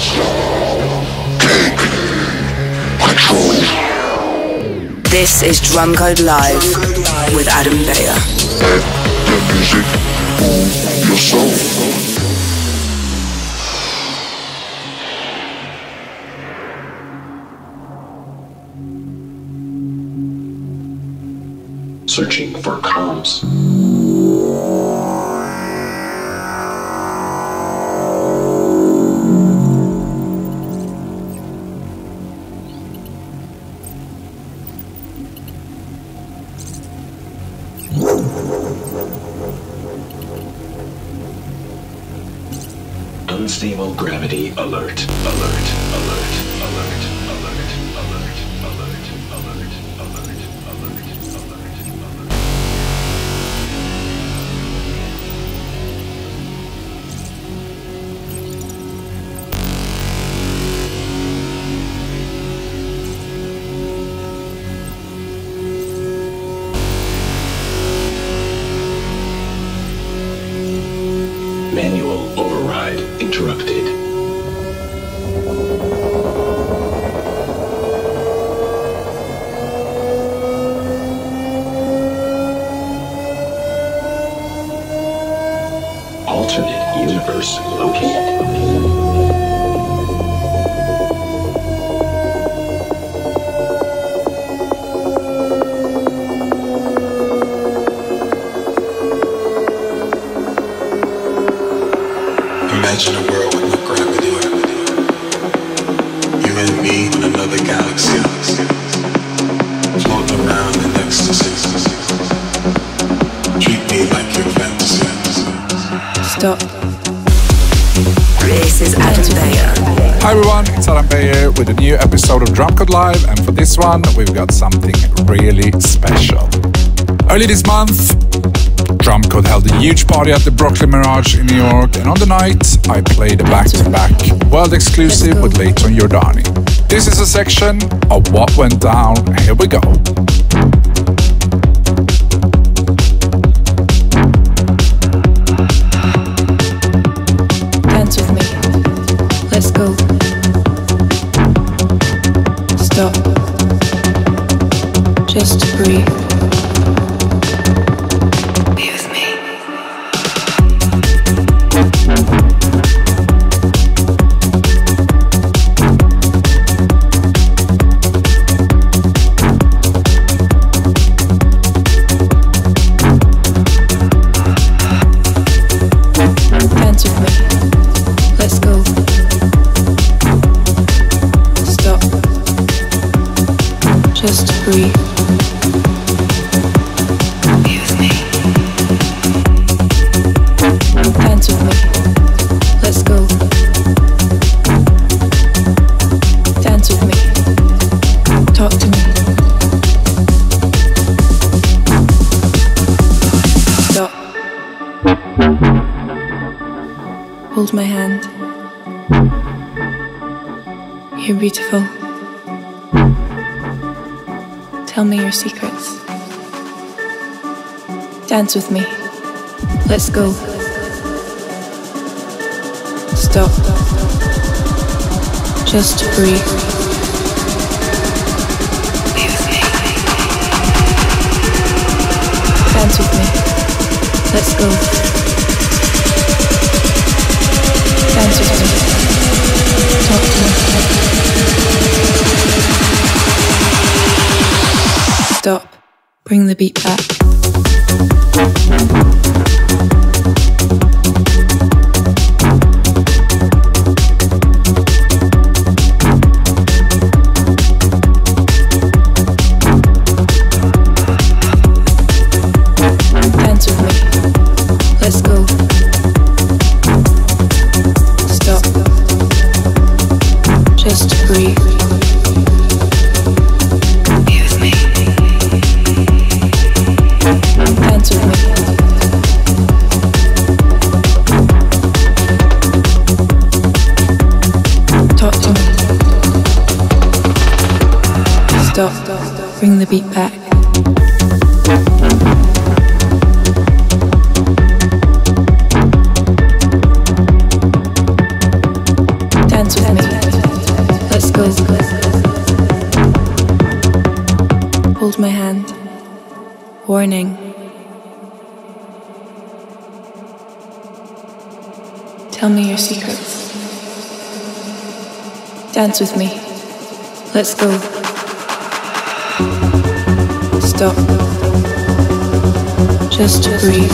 This is Drumcode Live with Adam Beyer. Let the music move your soul. Searching for comms. Unstable gravity alert, alert, alert, alert, alert, alert, alert, alert, alert, alert, alert. Manual override interrupted. Alternate universe located. Imagine a world with no gravity. You and me in another galaxy, floating around in ecstasy. Treat me like your fantasy. Stop. This is Adam Beyer. Hi everyone, it's Adam Beyer with a new episode of Drumcode Live, and for this one we've got something really special. Early this month, Drumcode held a huge party at the Brooklyn Mirage in New York, and on the night I played a back-to-back world exclusive with Layton Giordani. This is a section of what went down. Here we go. Dance with me. Let's go. Stop. Just breathe. Just breathe. Be with me. Dance with me. Let's go. Dance with me. Talk to me. Stop. Hold my hand. You're beautiful. Tell me your secrets. Dance with me. Let's go. Stop. Just breathe. Be with me. Dance with me. Let's go. Dance with me. Talk to me. Stop. Bring the beat back. Dance with me. Let's go. Stop. Just breathe. Dance with me. Talk to me. Stop. Bring the beat back. Dance with me. my hand. Warning. Tell me your secrets. Dance with me. Let's go. Stop. Just breathe.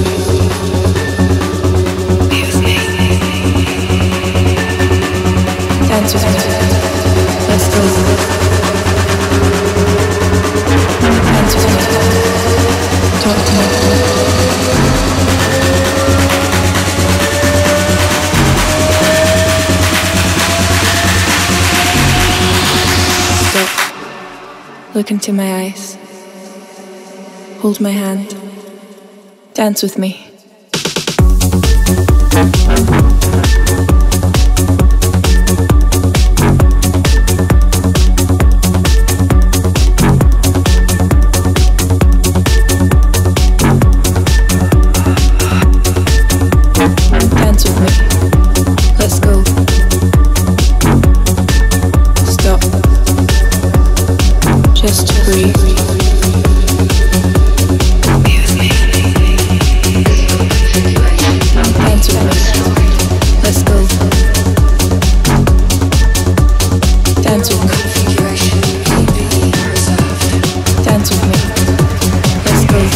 Dance with me. Let's go. Dance with me. Talk to me. Stop. Look into my eyes. Hold my hand. Dance with me. Dance with me. Let's go. Stop. Just breathe. Dance with me. Let's go. Dance with me. Dance with me. Let's go.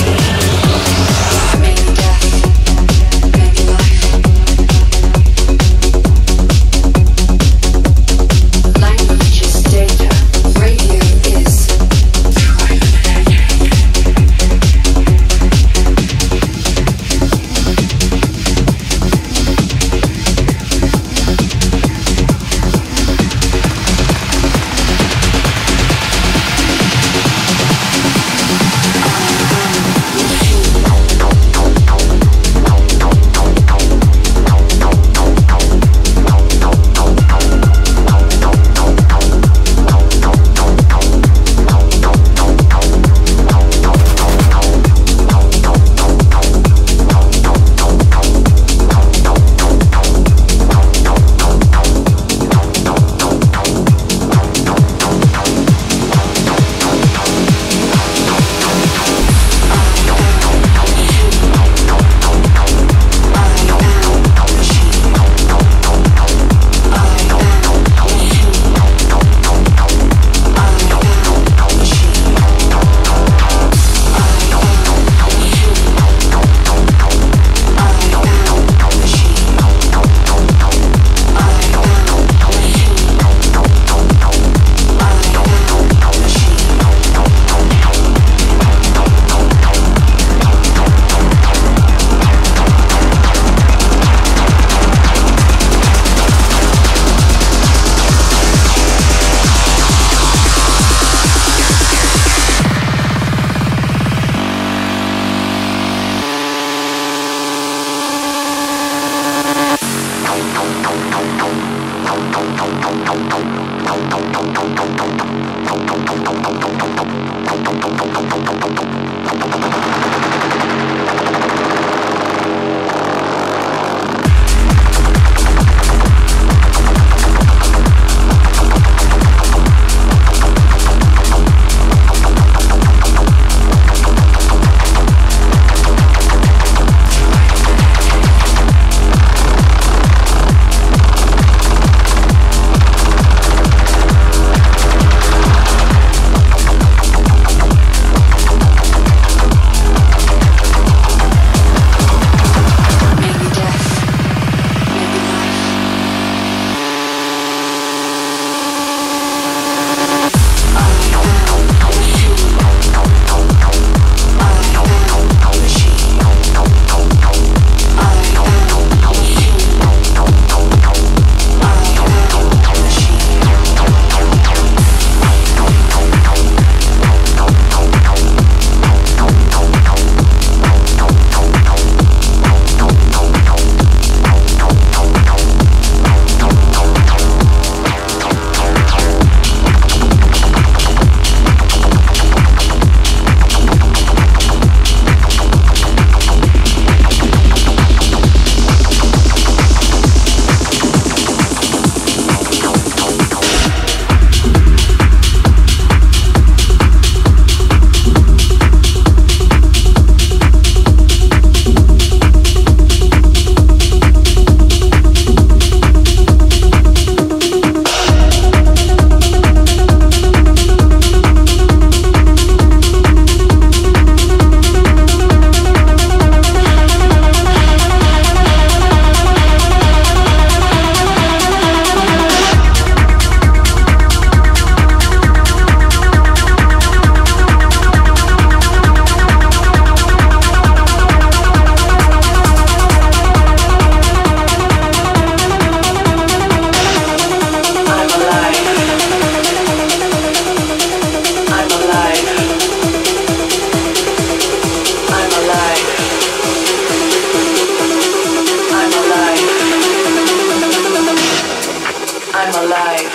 I'm alive.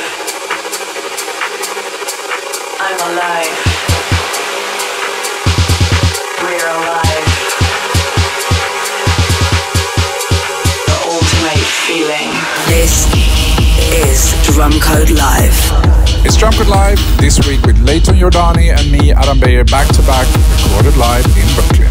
I'm alive. We're alive. The ultimate feeling. This is Drumcode Live. It's Drumcode Live, this week with Layton Giordani and me, Adam Beyer, back-to-back, recorded live in Brooklyn.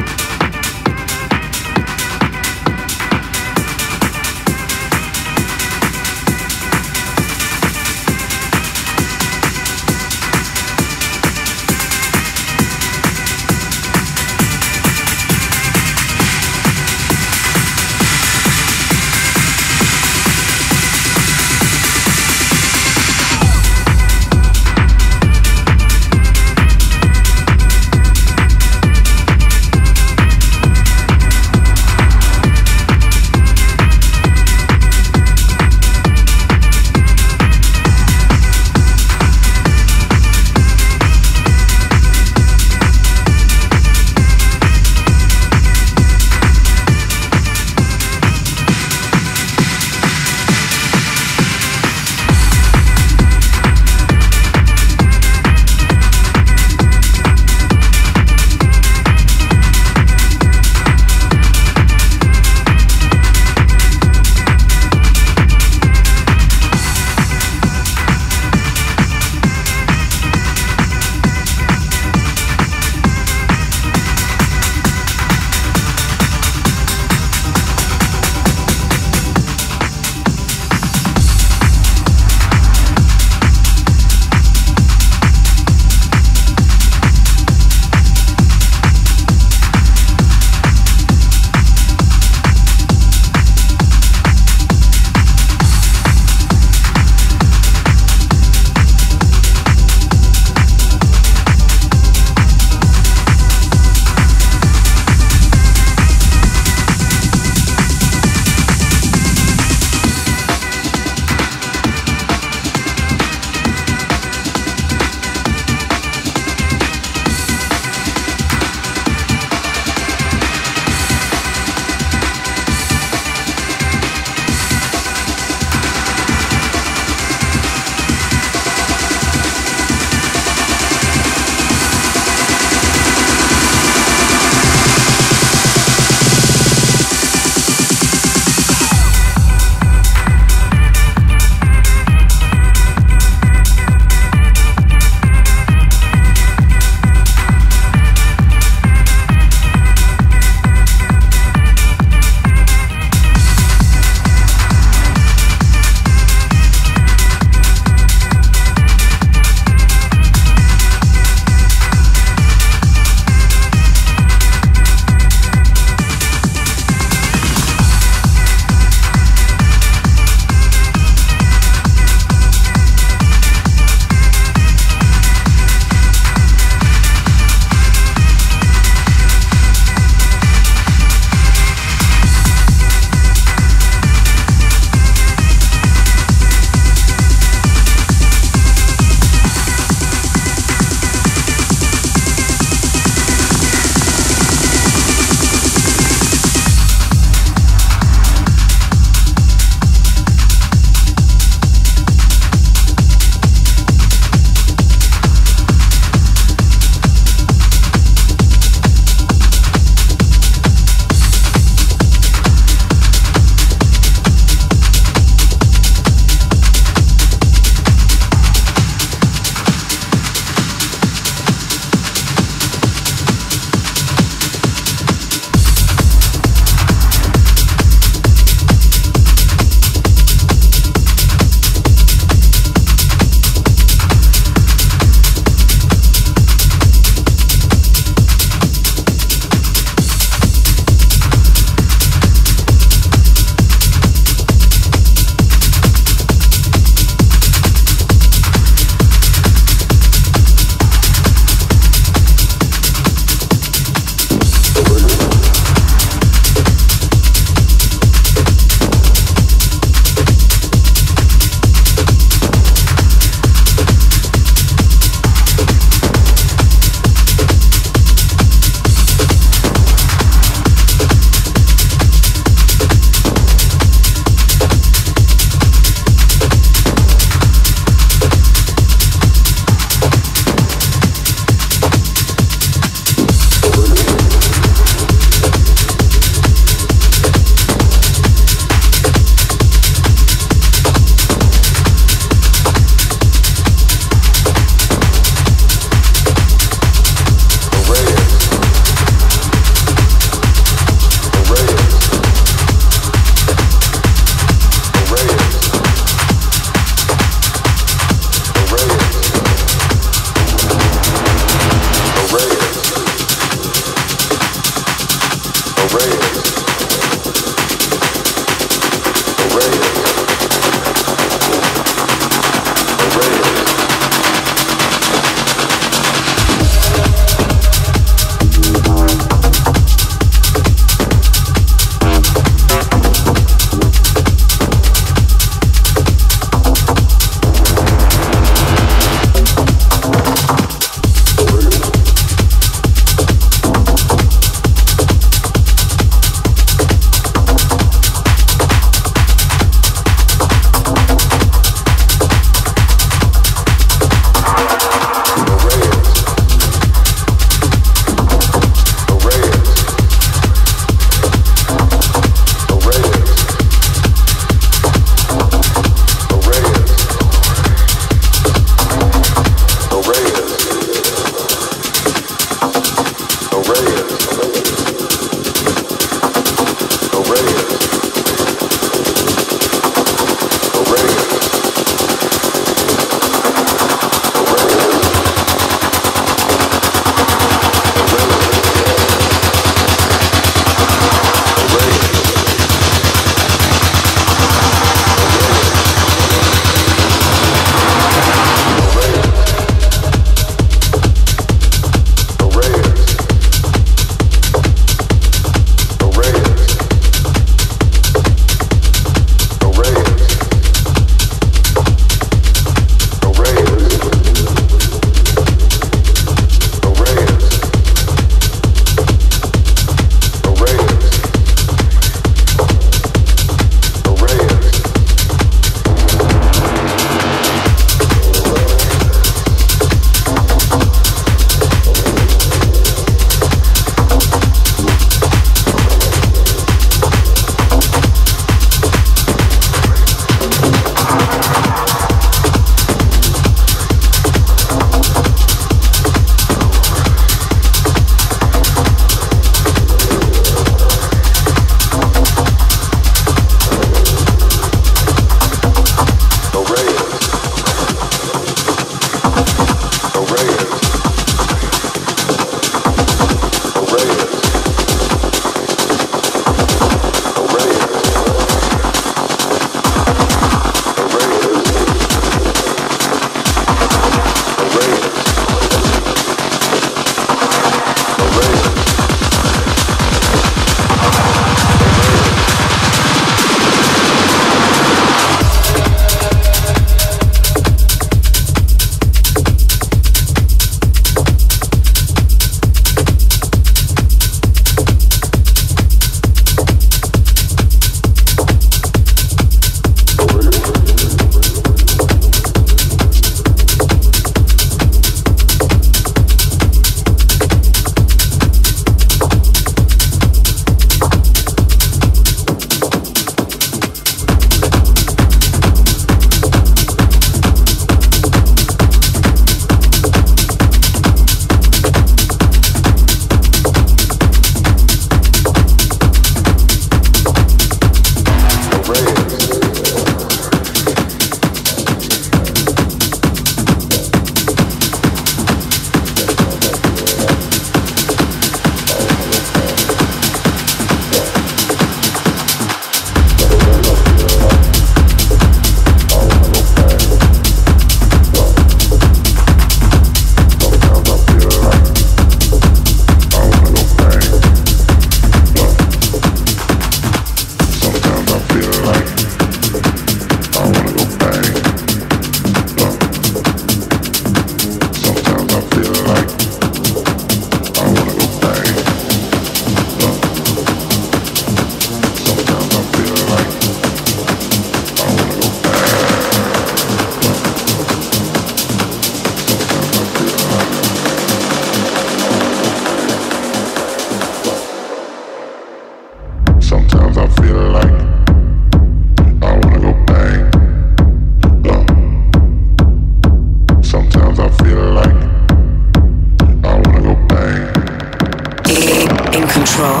control.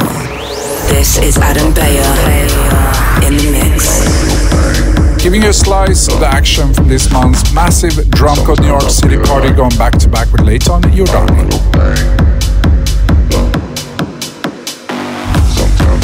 This is Adam Beyer in the mix. Giving you a slice of the action from this month's massive Drumcode New York City party, going back to back with Layton Giordani. Sometimes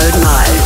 Drumcode Live.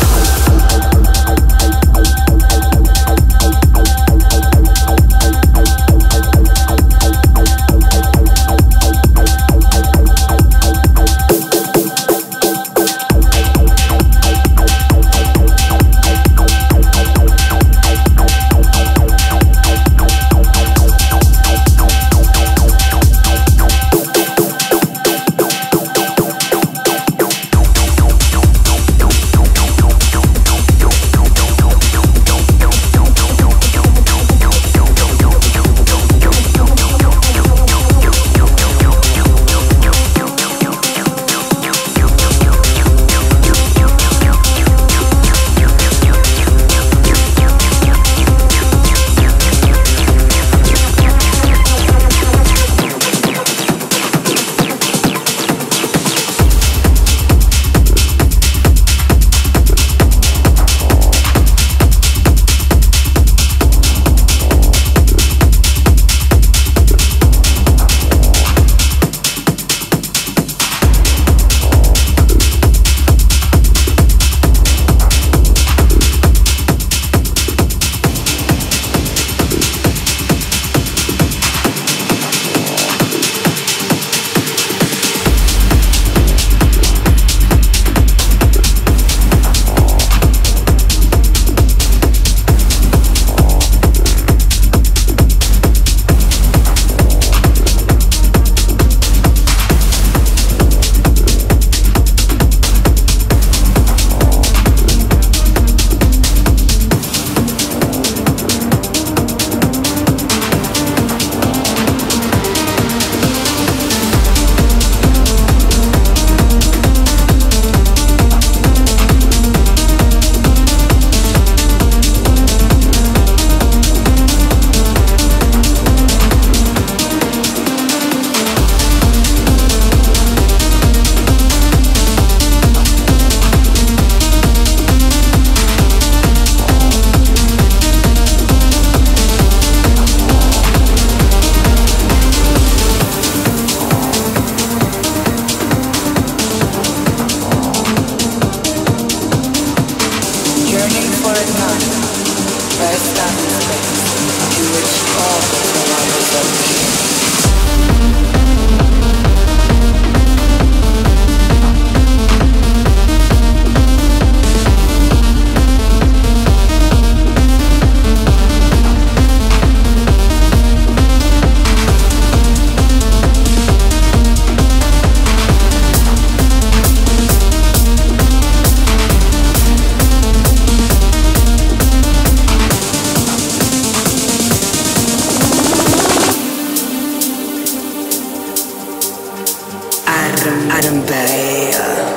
Adam Beyer.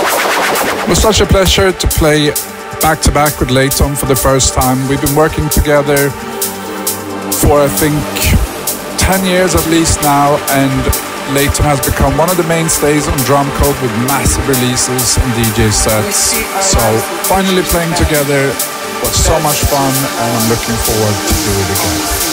It was such a pleasure to play back-to-back with Layton for the first time. We've been working together for, I think, 10 years at least now, and Layton has become one of the mainstays on Drumcode with massive releases and DJ sets. So finally playing together was so much fun, and I'm looking forward to do it again.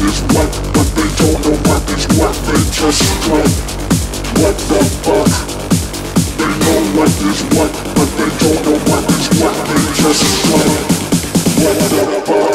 is what, but they don't know what is what. They just like, what the fuck? They know what is what, but they don't know what is what. They just like, what the fuck?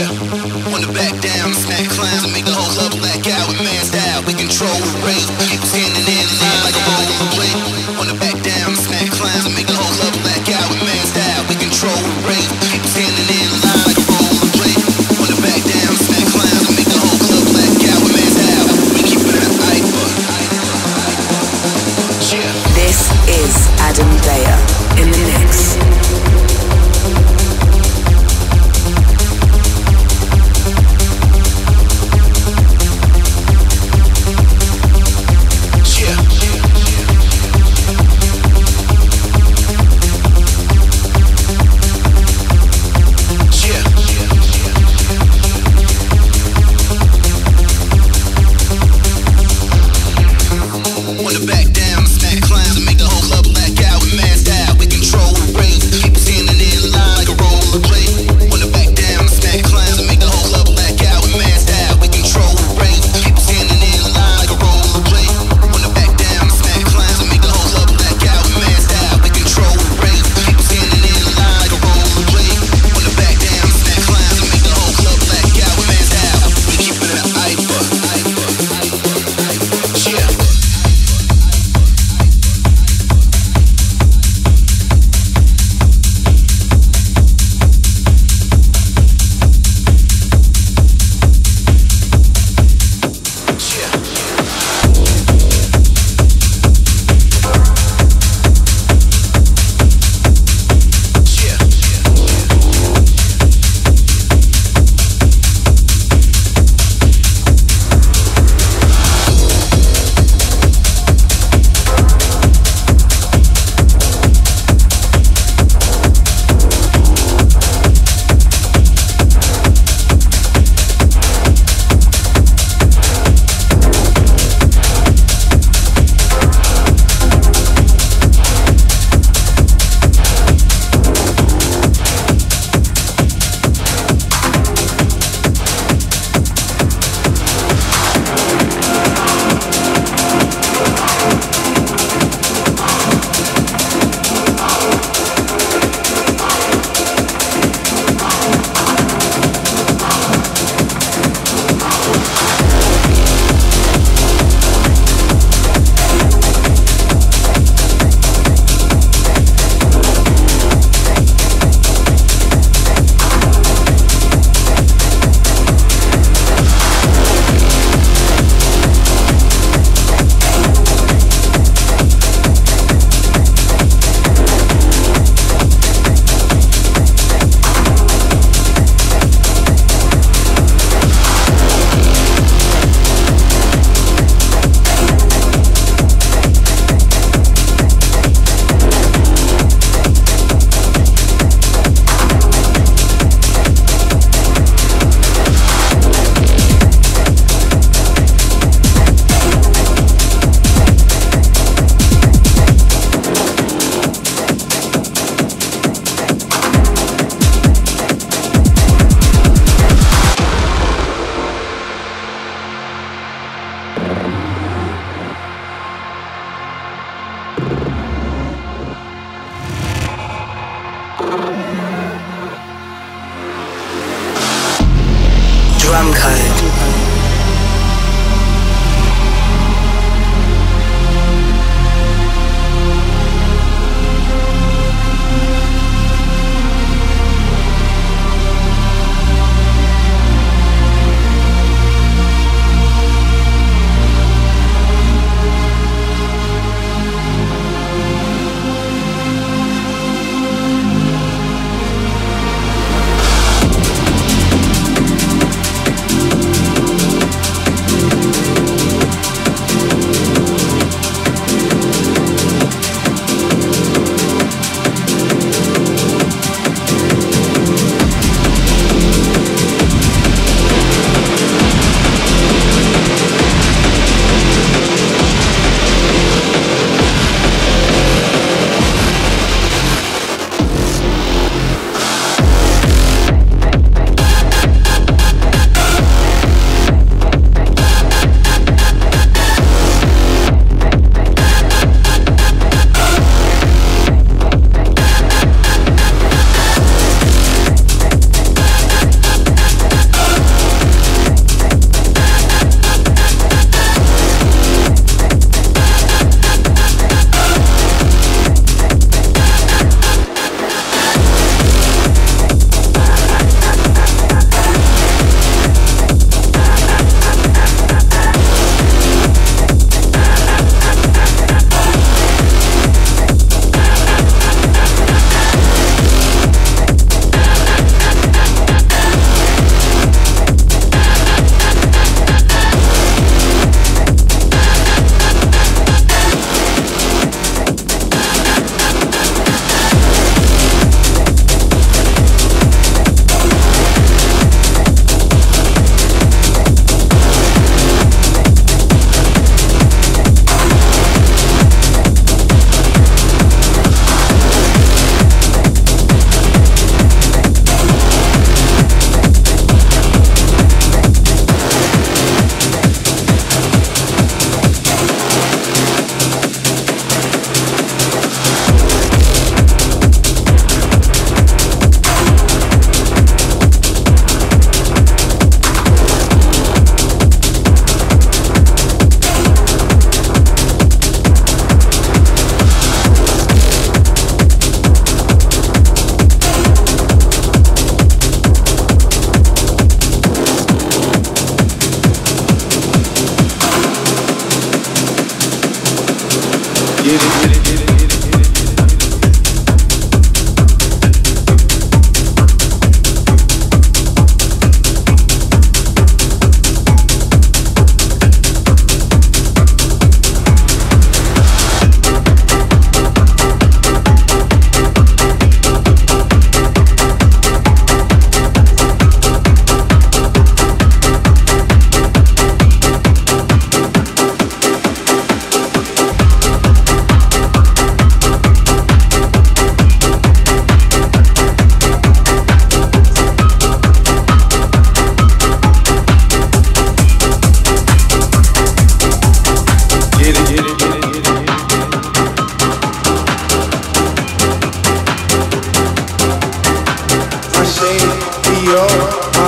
Wanna back down, smack clowns, and make the whole club black out with man style. We control the rate, people standing in line like a rollerblade. Wanna back down, smack clowns, and make the whole club black out with man style. We control the rate, people standing in line like a rollerblade. Wanna back down, smack clowns, and make the whole club black out with man style. We keep it an hyper. Yeah. This is Adam Beyer in the mix. Drumcode.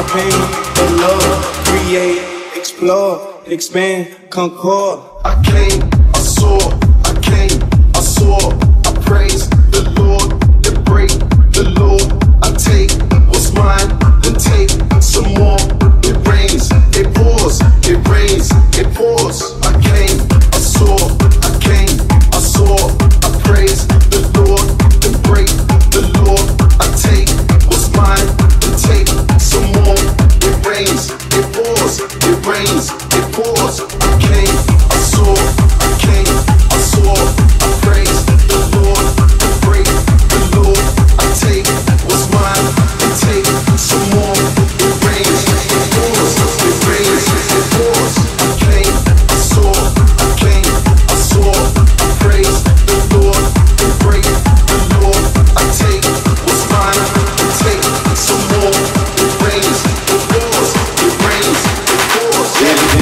my pain and love. Create, explore, expand, concord. I came, I saw, I came, I saw, I praise the Lord, they break the law. I take what's mine, then take some more. It rains, it pours, it rains, it pours. I came, I saw, I came, I saw, I praise the Lord, then break the law. I take what's mine, then take some more. It rains, it pours, it rains, it pours. I came, I saw, I came, I saw, I praise the Lord, then break the law. I take what's mine, then take some more. It rains, it pours, it rains, it pours. I came, I saw, I came, I saw, I praise the Lord, then break the law. I take what's mine, then take some more. It rains, it pours, it rains, it pours.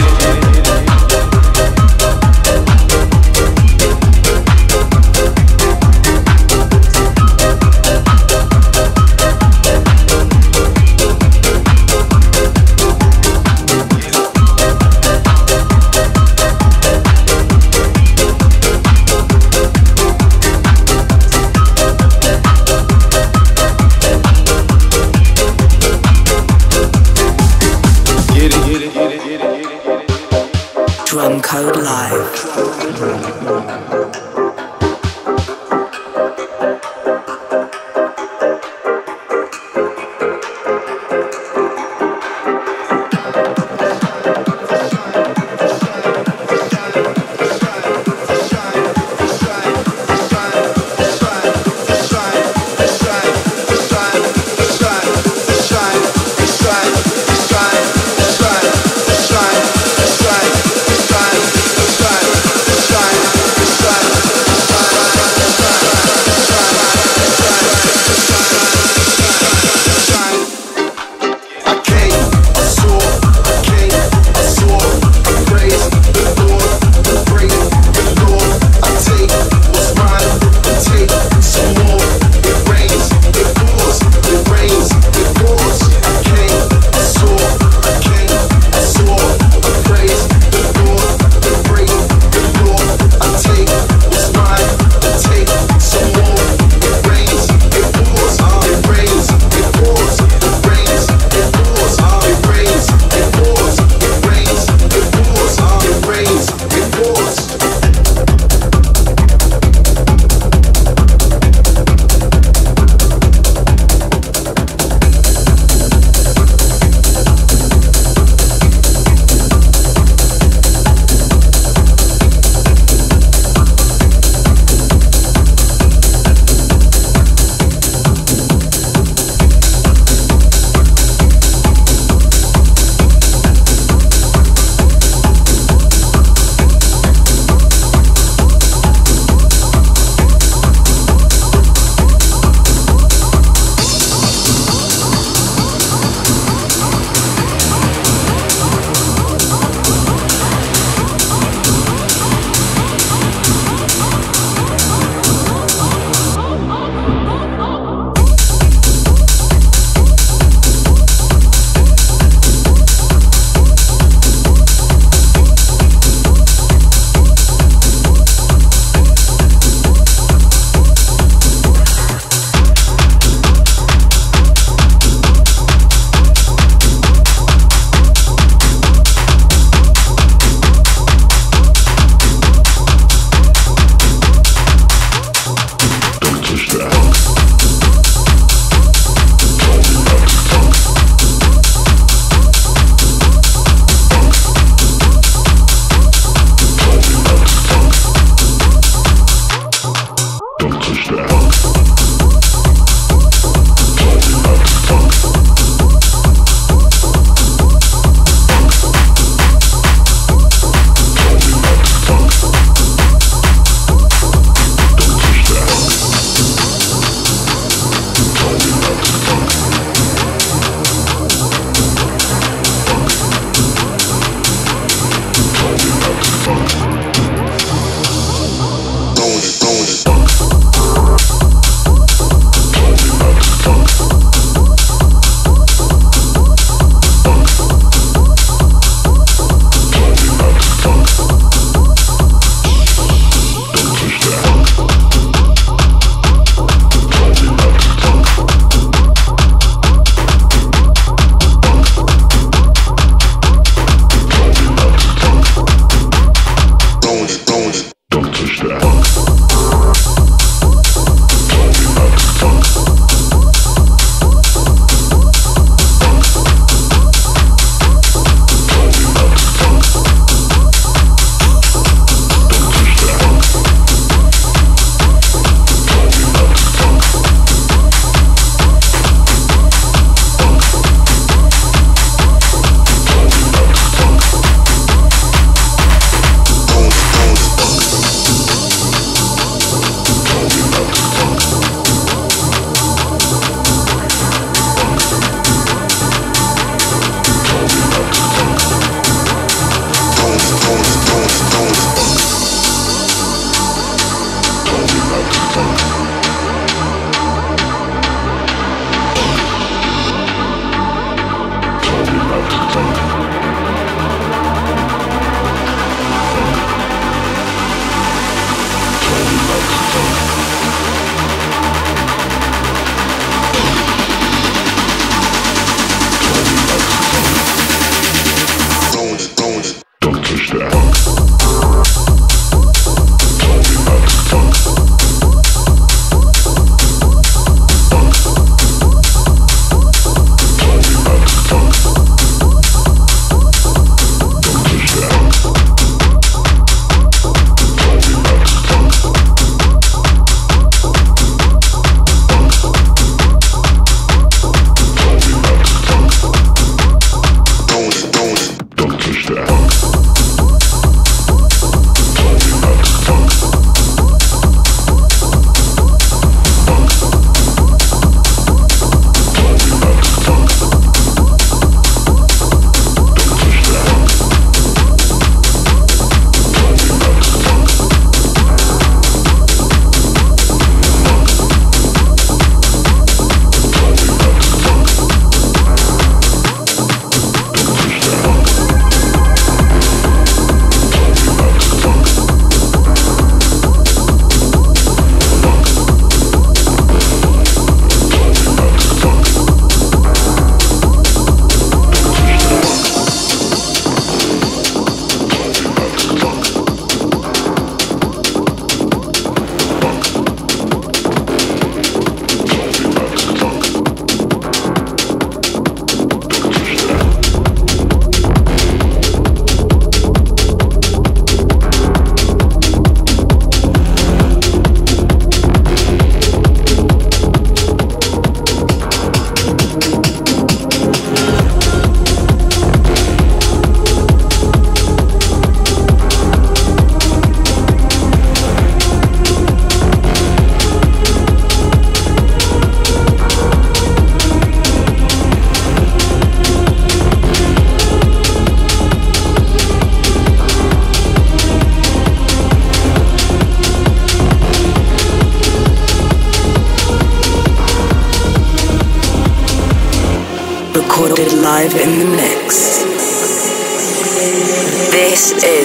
Drumcode Live. Try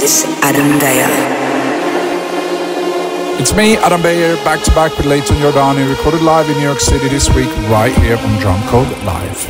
is Adam Beyer. It's me, Adam Beyer, back to back with Layton Giordani, recorded live in New York City this week, right here on Drumcode Live.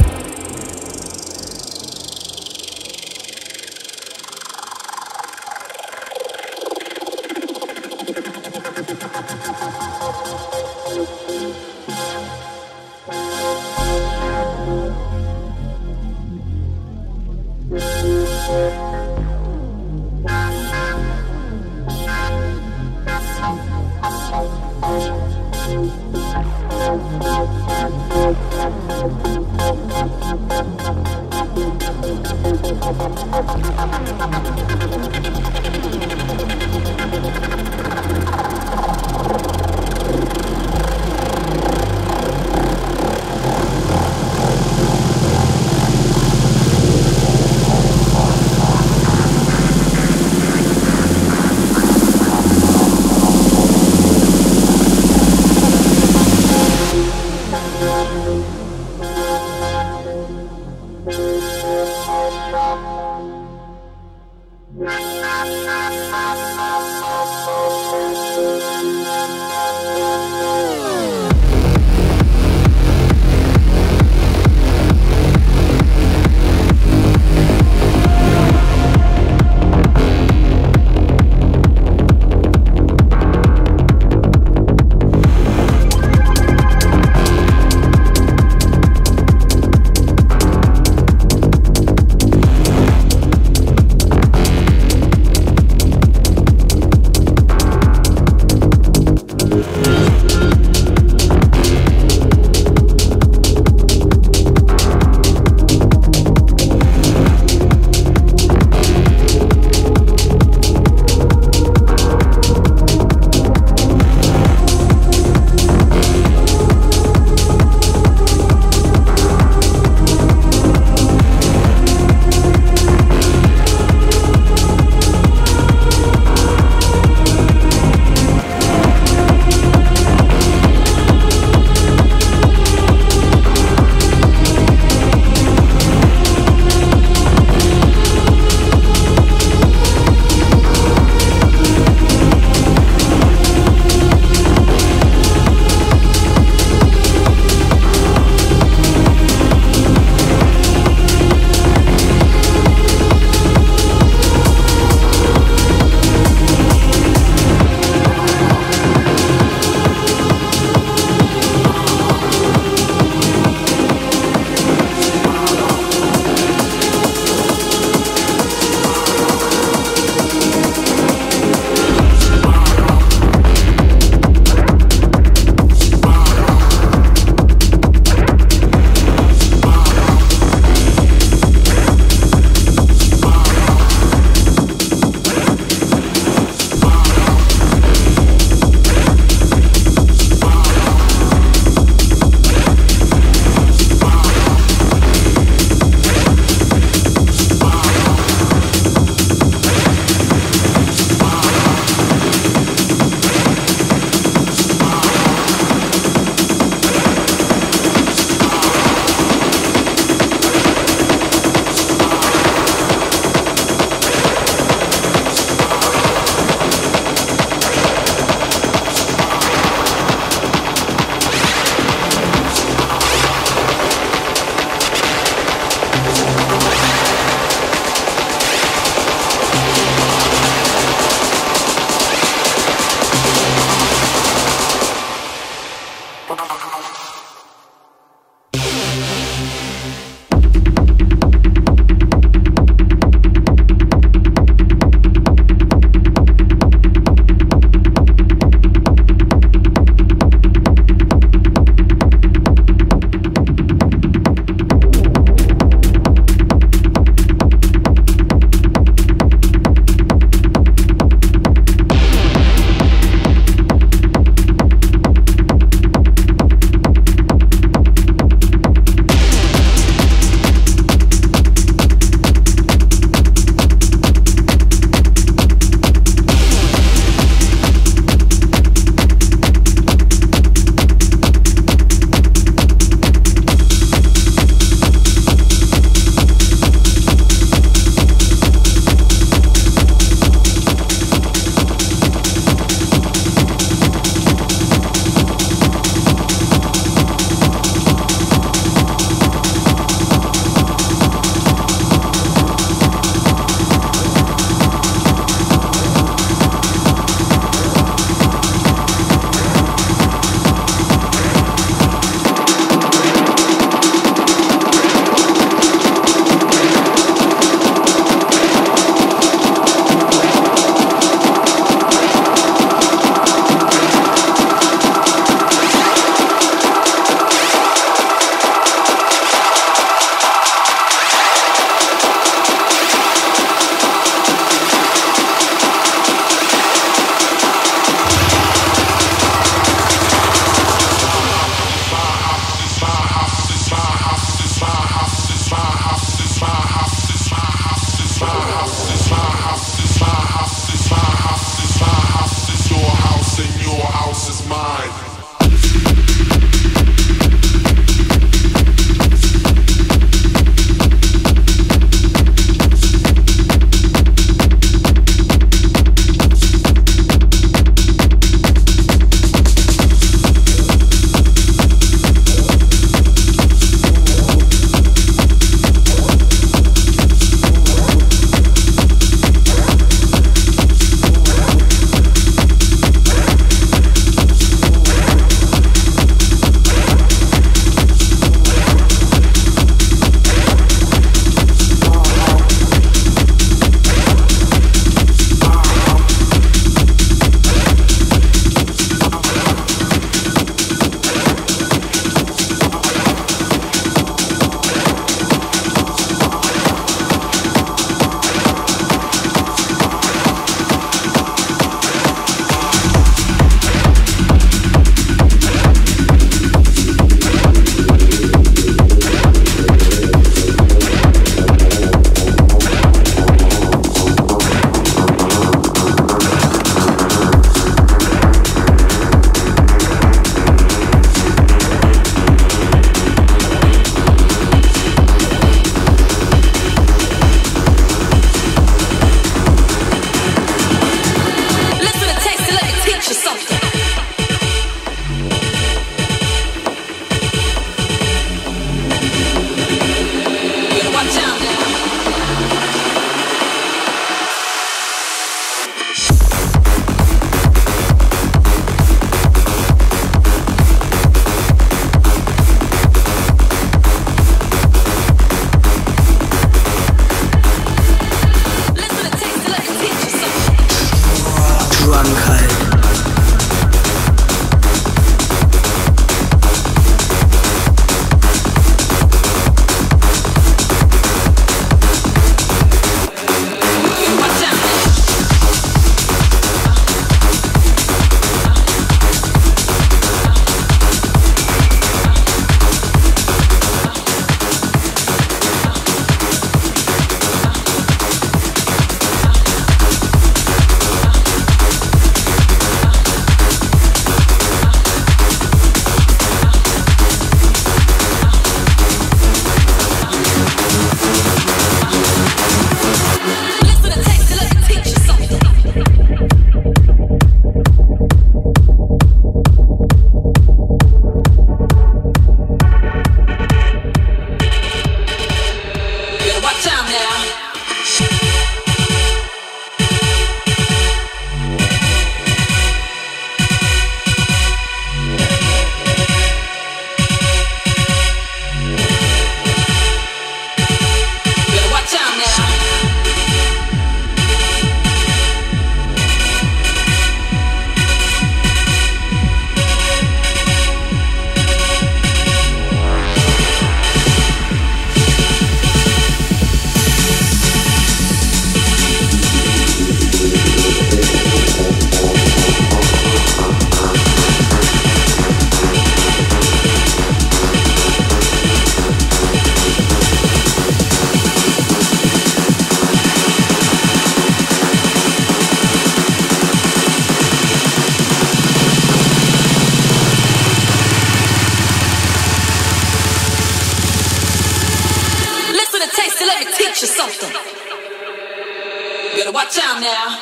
Better watch out now.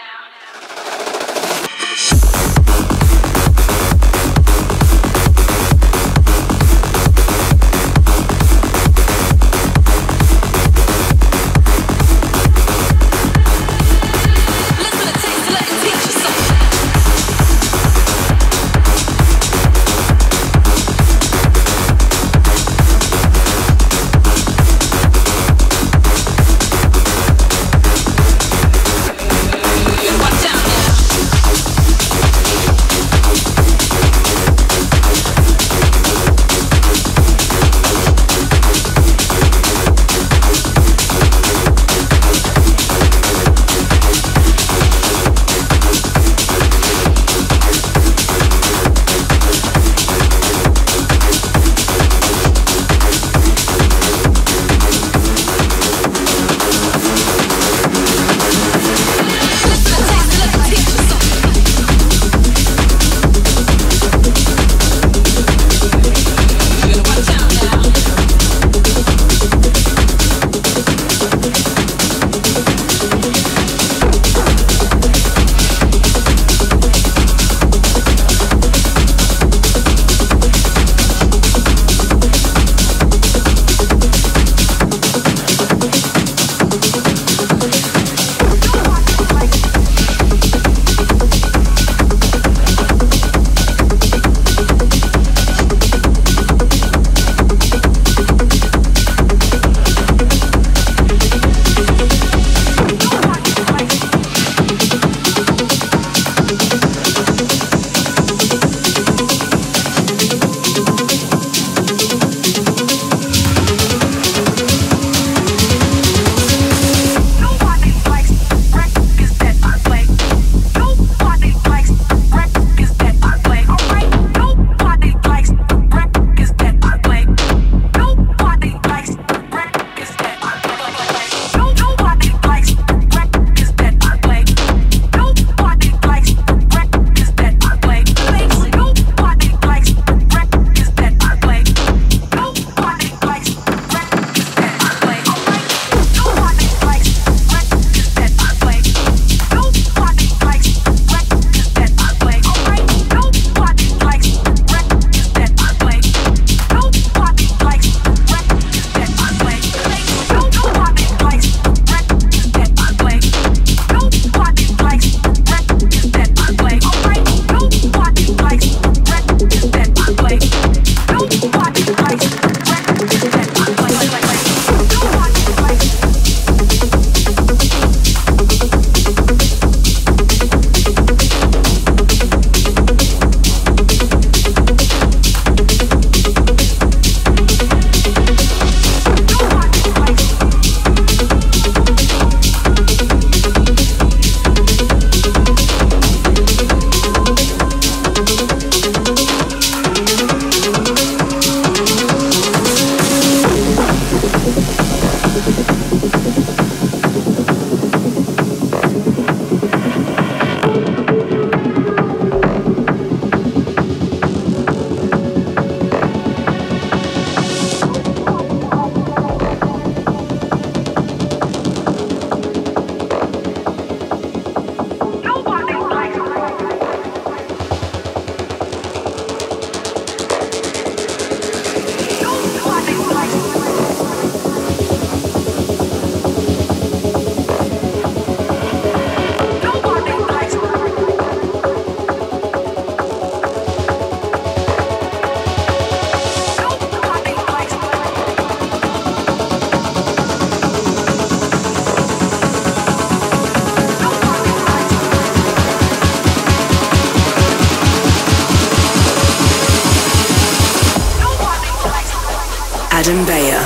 Adam Beyer.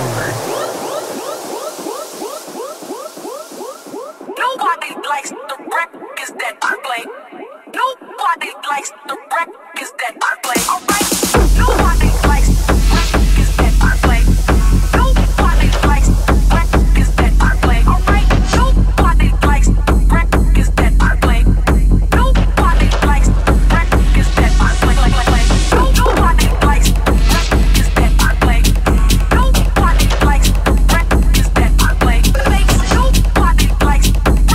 Nobody likes the records that I play. Nobody likes the records that I play. Alright. Nobody likes the records that I play. Nobody likes the records that I play. Alright. Nobody likes the records that I play. Nobody likes the records that I play. Nobody likes the records that I play. Nobody likes the records that I play. Nobody likes the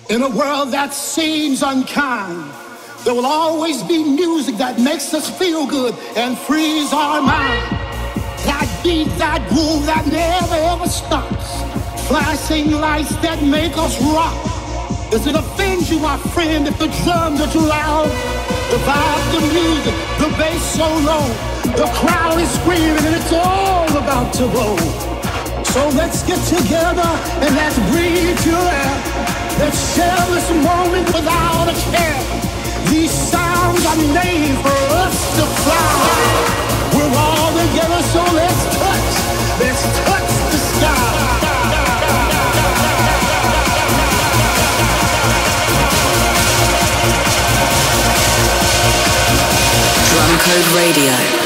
In a world that seems unkind, there will always be music that makes us feel good and frees our mind. That beat, that groove that never ever stops. Flashing lights that make us rock. Does it offend you, my friend, if the drums are too loud? The vibe, the music, the bass so low. The crowd is screaming and it's all about to blow. So let's get together and let's breathe pure air. Let's share this moment without a care. These sounds are made for us to fly. We're all together, so let's touch the sky. Drumcode Radio.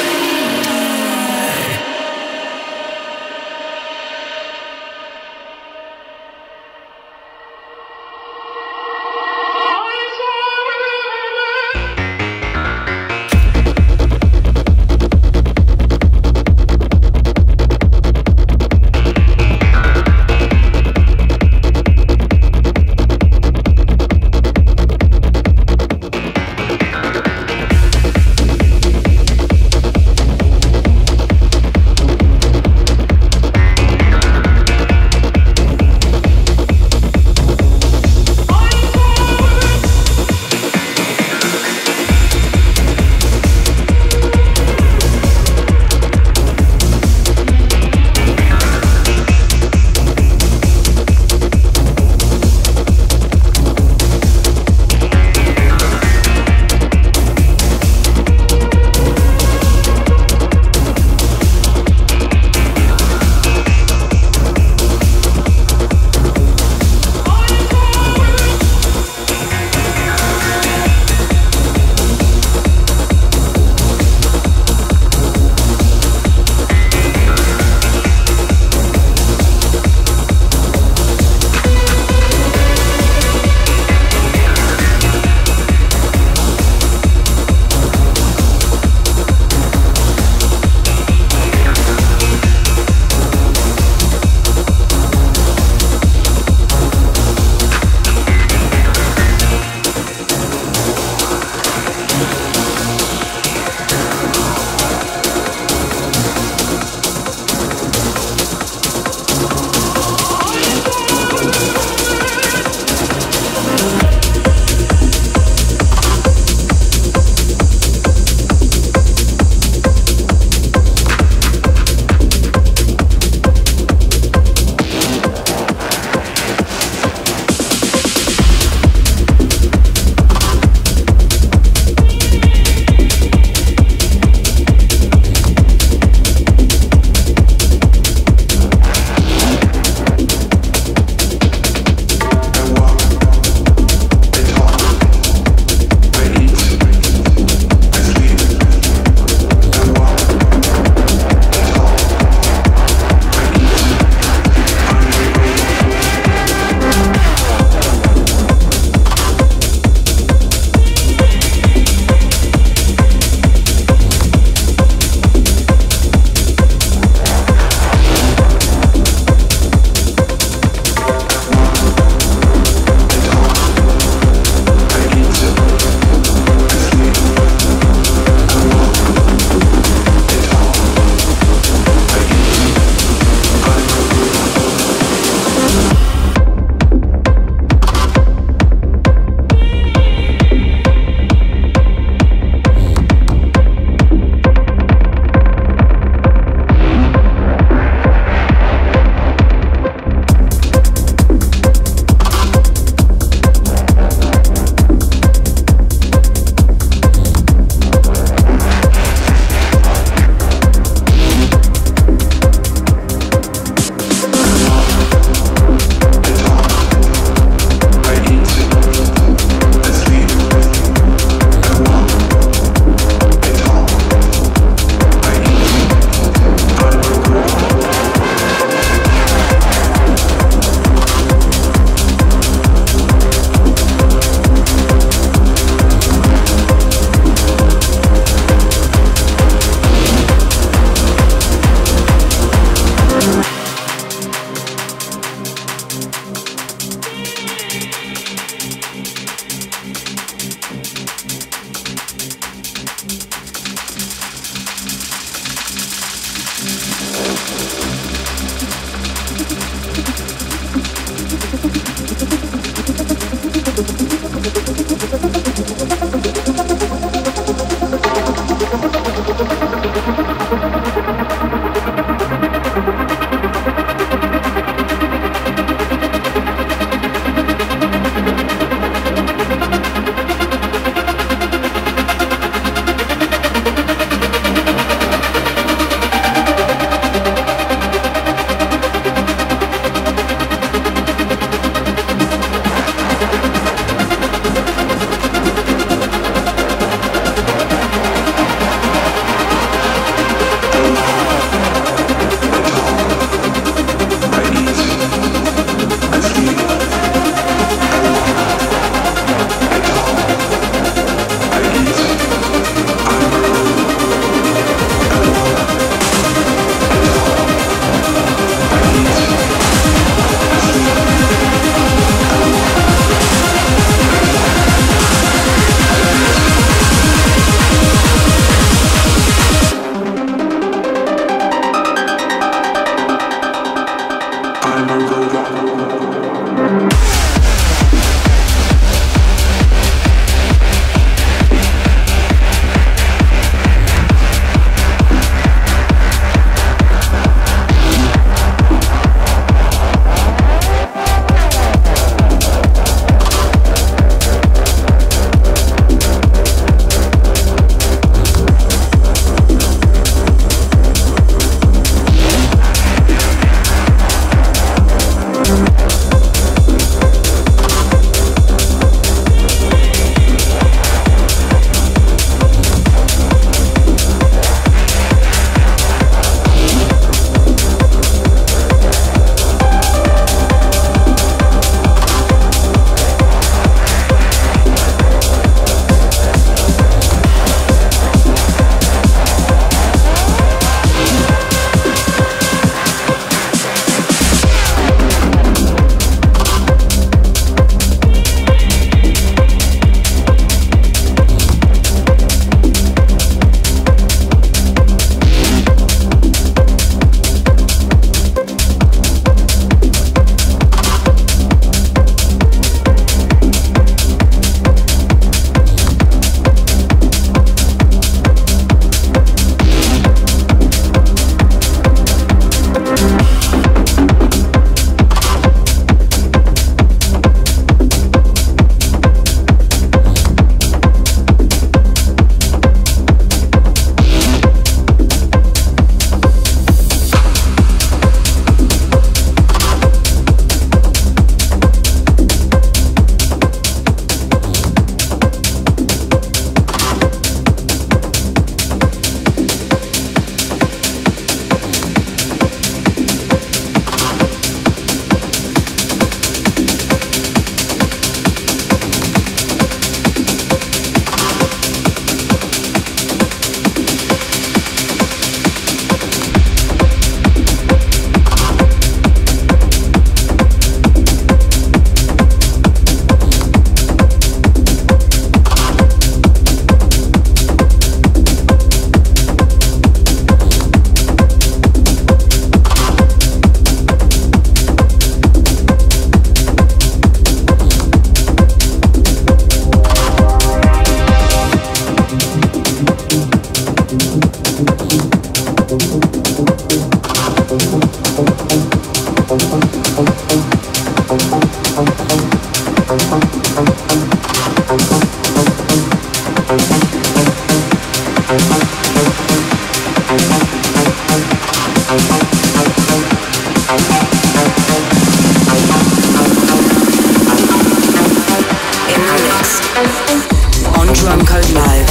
on Drumcode Live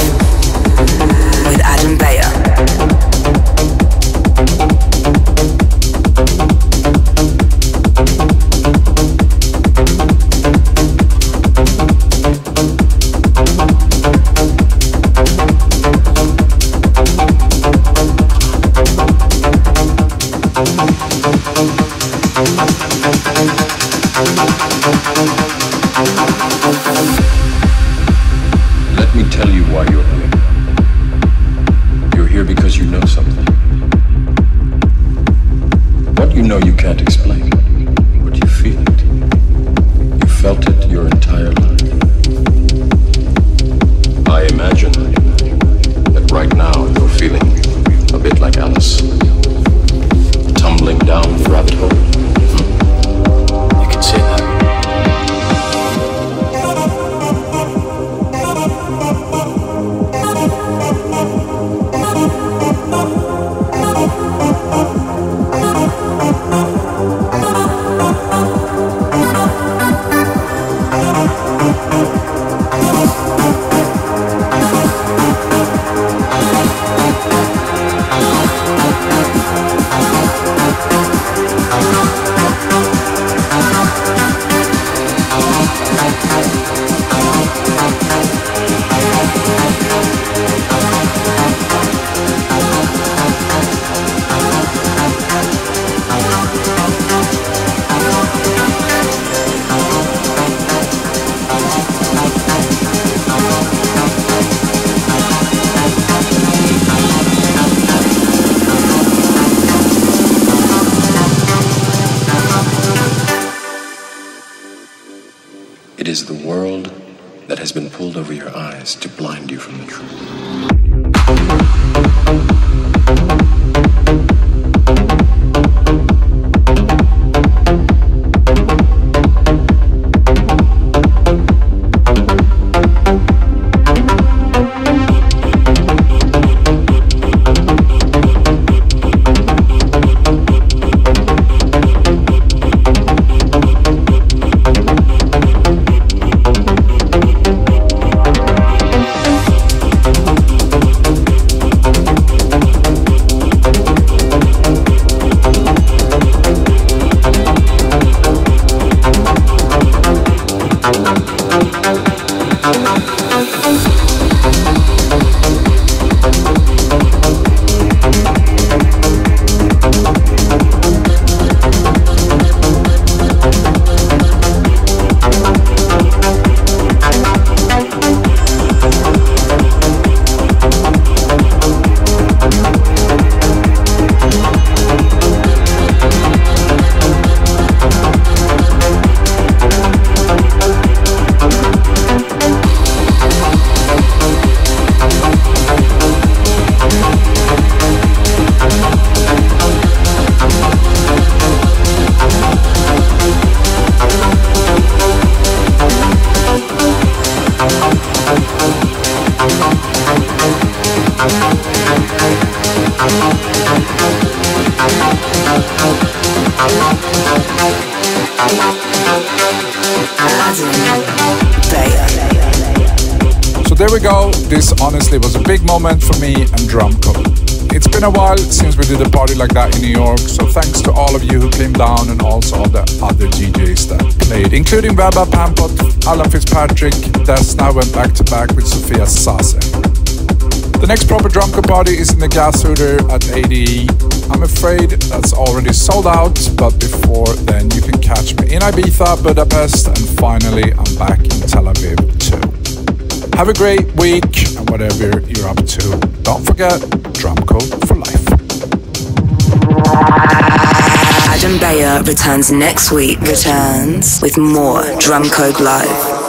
with Adam Beyer. Let me tell you why you're here. You're here because you know something. What you know you can't explain, but you feel it. You felt it your entire life. I imagine that right now you're feeling a bit like It is the world that has been pulled over your eyes to blind you from the truth. So there we go. This honestly was a big moment for me and Drumcode. It's been a while since we did a party like that in New York, so thanks to all of you who came down and also all the other DJs that played, including Webba Pampot, Alan Fitzpatrick. Desna went back to back with Sofia Sase. The next proper Drumcode party is in the Gas Hooter at ADE. I'm afraid that's already sold out, but before then you can catch me in Ibiza, Budapest, and finally I'm back in Tel Aviv too. Have a great week, and whatever you're up to, don't forget Drumcode for life. Adam Beyer returns next week. Returns with more Drumcode Live.